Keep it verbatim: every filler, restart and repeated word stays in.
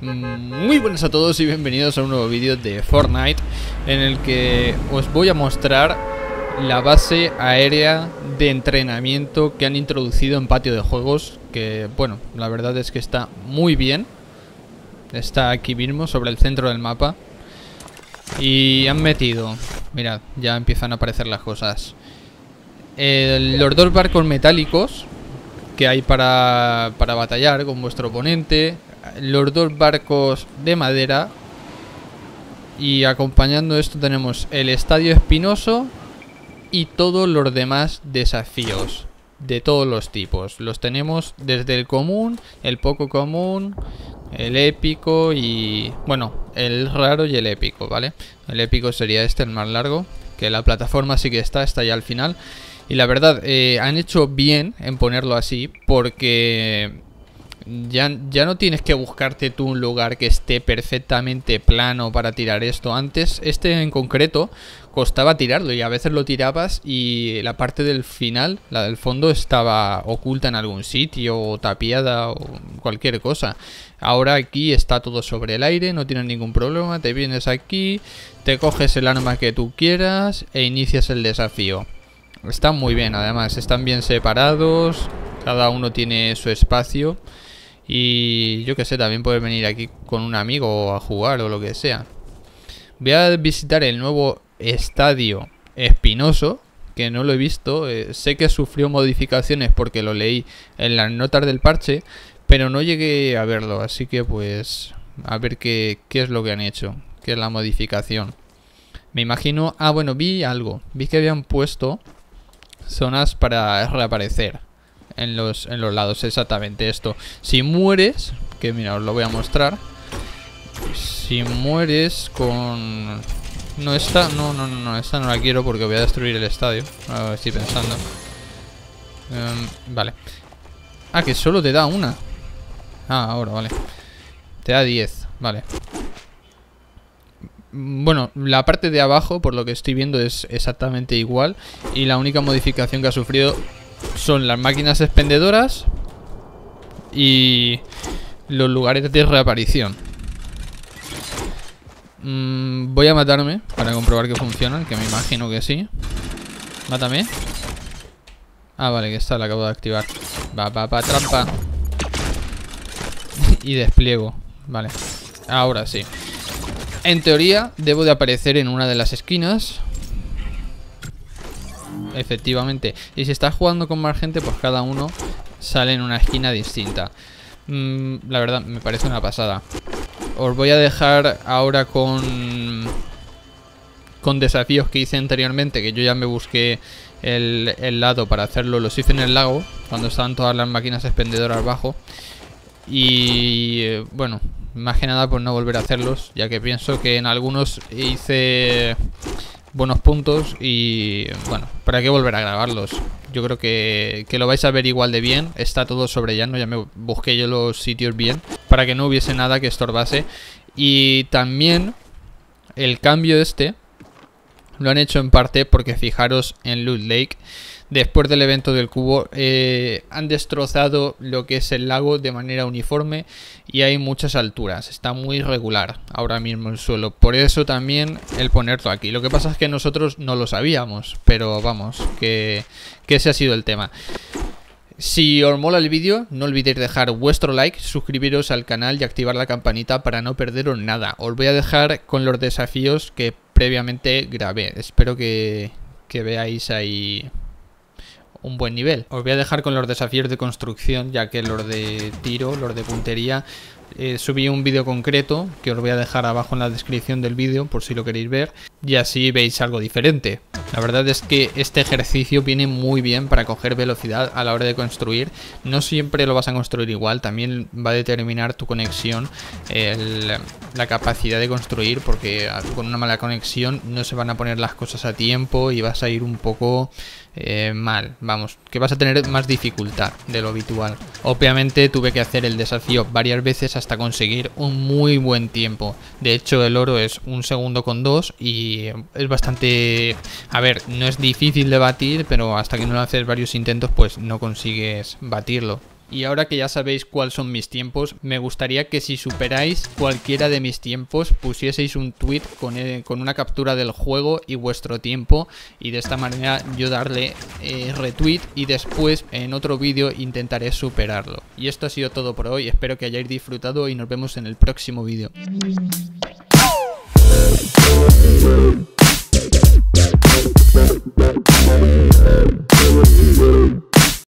Muy buenas a todos y bienvenidos a un nuevo vídeo de Fortnite en el que os voy a mostrar la base aérea de entrenamiento que han introducido en Patio de Juegos, que bueno, la verdad es que está muy bien. Está aquí mismo sobre el centro del mapa y han metido, mirad, ya empiezan a aparecer las cosas, el, los dos barcos metálicos que hay para, para batallar con vuestro oponente, los dos barcos de madera, y acompañando esto tenemos el estadio espinoso y todos los demás desafíos de todos los tipos. Los tenemos desde el común, el poco común, el épico y bueno, el raro y el épico, ¿vale? El épico sería este, el más largo, que la plataforma sí que está, está ya al final. Y la verdad, eh, han hecho bien en ponerlo así, porque ya, ya no tienes que buscarte tú un lugar que esté perfectamente plano para tirar esto. Antes, este en concreto, costaba tirarlo y a veces lo tirabas y la parte del final, la del fondo, estaba oculta en algún sitio o tapiada o cualquier cosa. Ahora aquí está todo sobre el aire, no tienes ningún problema, te vienes aquí, te coges el arma que tú quieras e inicias el desafío. Están muy bien, además, están bien separados, cada uno tiene su espacio. Y yo que sé, también puedes venir aquí con un amigo a jugar o lo que sea. Voy a visitar el nuevo estadio espinoso, que no lo he visto. eh, Sé que sufrió modificaciones porque lo leí en las notas del parche, pero no llegué a verlo, así que pues a ver qué, qué es lo que han hecho, qué es la modificación. Me imagino... Ah, bueno, vi algo. Vi que habían puesto zonas para reaparecer en los, en los lados, exactamente esto. Si mueres, que mira, os lo voy a mostrar. Si mueres con... No, esta, no, no, no, no, esta no la quiero porque voy a destruir el estadio. Ahora estoy pensando. um, Vale. Ah, que solo te da una. Ah, ahora, vale. Te da diez, vale. Bueno, la parte de abajo, por lo que estoy viendo, es exactamente igual. Y la única modificación que ha sufrido son las máquinas expendedoras y los lugares de reaparición. mm, Voy a matarme para comprobar que funcionan, que me imagino que sí. Mátame. Ah, vale, que esta la acabo de activar. Va, va, va, trampa. Y despliego. Vale, ahora sí. En teoría debo de aparecer en una de las esquinas. Efectivamente. Y si estás jugando con más gente, pues cada uno sale en una esquina distinta. mm, La verdad, me parece una pasada. Os voy a dejar ahora con Con desafíos que hice anteriormente, que yo ya me busqué el, el lado para hacerlo. Los hice en el lago, cuando estaban todas las máquinas expendedoras abajo. Y eh, bueno, más que nada por no volver a hacerlos, ya que pienso que en algunos hice buenos puntos y bueno, ¿para qué volver a grabarlos? Yo creo que, que lo vais a ver igual de bien. Está todo sobre llano, ya me busqué yo los sitios bien para que no hubiese nada que estorbase. Y también el cambio este lo han hecho en parte porque fijaros en Loot Lake. Después del evento del cubo eh, han destrozado lo que es el lago de manera uniforme y hay muchas alturas. Está muy irregular ahora mismo el suelo. Por eso también el ponerlo aquí. Lo que pasa es que nosotros no lo sabíamos, pero vamos, que, que ese ha sido el tema. Si os mola el vídeo, no olvidéis dejar vuestro like, suscribiros al canal y activar la campanita para no perderos nada. Os voy a dejar con los desafíos que previamente grabé. Espero que, que veáis ahí un buen nivel. Os voy a dejar con los desafíos de construcción, ya que los de tiro, los de puntería, eh, subí un vídeo concreto que os voy a dejar abajo en la descripción del vídeo por si lo queréis ver y así veis algo diferente. La verdad es que este ejercicio viene muy bien para coger velocidad a la hora de construir. No siempre lo vas a construir igual, también va a determinar tu conexión, el, la capacidad de construir, porque con una mala conexión no se van a poner las cosas a tiempo y vas a ir un poco eh, mal. Vamos, que vas a tener más dificultad de lo habitual. Obviamente tuve que hacer el desafío varias veces hasta conseguir un muy buen tiempo. De hecho, el oro es un segundo con dos y es bastante... A ver, no es difícil de batir, pero hasta que no lo haces varios intentos, pues no consigues batirlo. Y ahora que ya sabéis cuáles son mis tiempos, me gustaría que si superáis cualquiera de mis tiempos pusieseis un tweet con, eh, con una captura del juego y vuestro tiempo, y de esta manera yo darle eh, retweet y después en otro vídeo intentaré superarlo. Y esto ha sido todo por hoy, espero que hayáis disfrutado y nos vemos en el próximo vídeo.